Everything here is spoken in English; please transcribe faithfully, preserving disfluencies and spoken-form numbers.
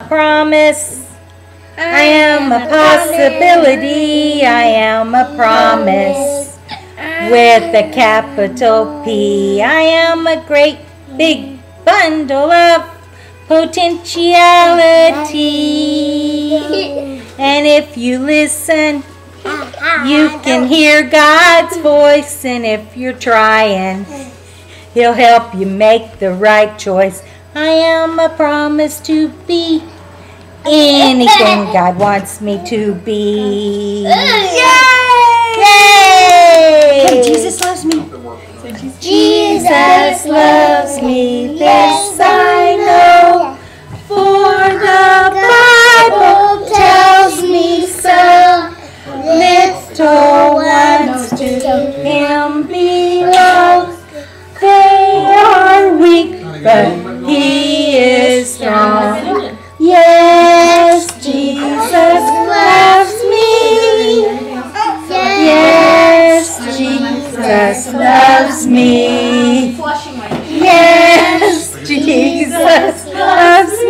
promise. I am a possibility. I am a promise. With a capital P. I am a great big bundle of potentiality. And if you listen, you can hear God's voice. And if you're trying, He'll help you make the right choice. I am a promise to be anything God wants me to be. Yay! Yay! Hey, Jesus loves me. Jesus loves me, this I know, for the Bible tells me so. Little ones to Him belong. They are weak, but He is strong. Yes, Jesus loves me. Yes, Jesus loves me. Yes, Jesus loves me.